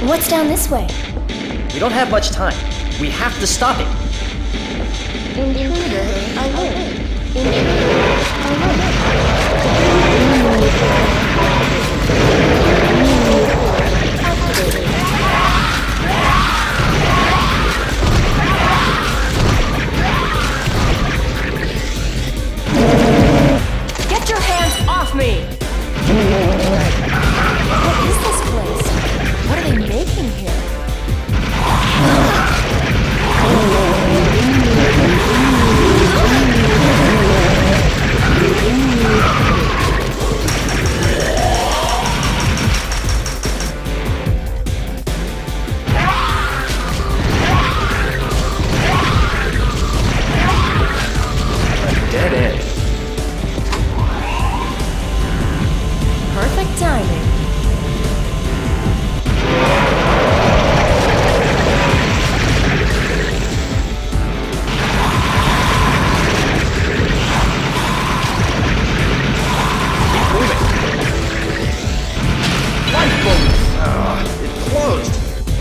What's down this way? We don't have much time. We have to stop it. Intruder alert. Intruder Get your hands off me! What is this place? What are they making here? Dead end. Perfect timing. Keep moving. Lifeboat! It closed.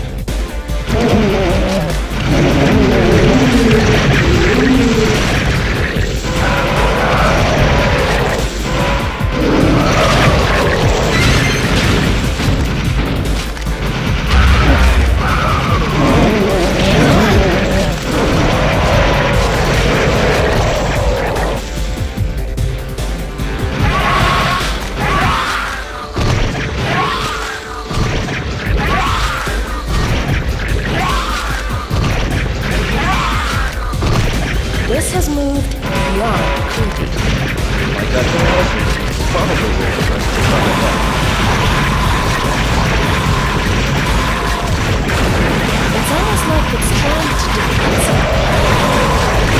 This has moved beyond creepy. My gut tells me it's probably ready for us to come ahead. It's almost like it's trying to defend something.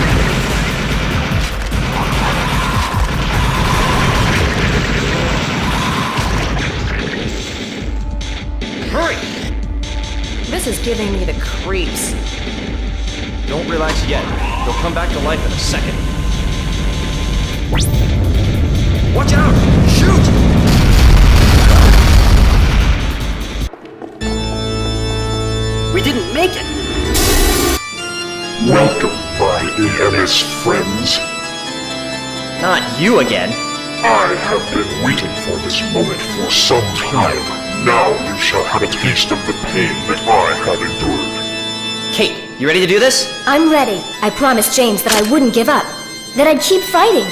Hurry! This is giving me the creeps. Don't relax yet. They'll come back to life in a second. Watch out! Shoot! We didn't make it! Welcome, my EMS friends. Not you again. I have been waiting for this moment for some time. Now you shall have a taste of the pain that I have endured. Kate, you ready to do this? I'm ready. I promised James that I wouldn't give up. That I'd keep fighting.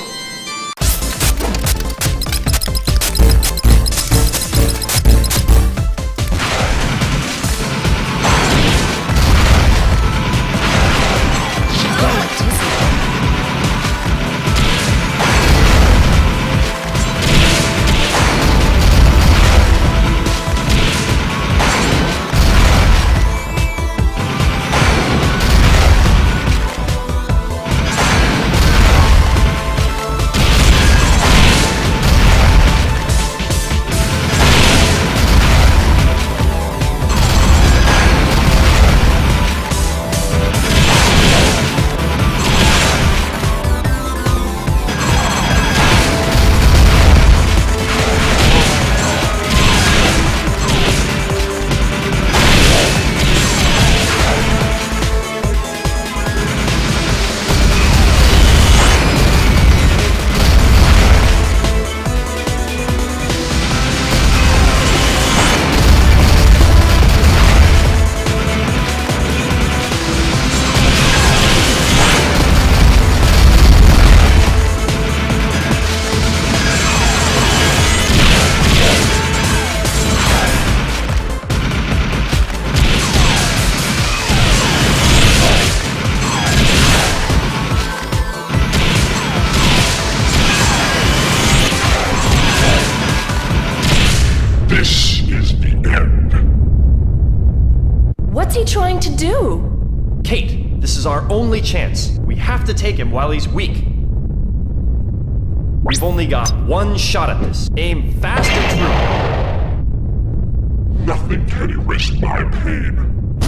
This is the end. What's he trying to do? Kate, this is our only chance. We have to take him while he's weak. We've only got one shot at this. Aim fast and true. Nothing can erase my pain.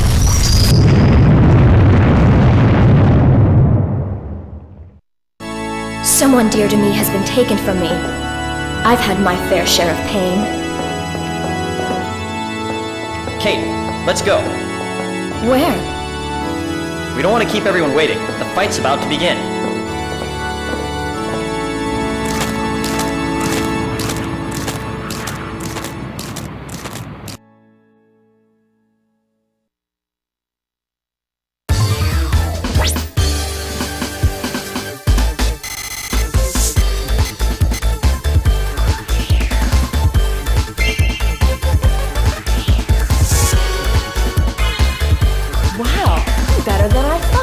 Someone dear to me has been taken from me. I've had my fair share of pain. Kate, let's go. Where? We don't want to keep everyone waiting. The fight's about to begin. Wow, better than I thought.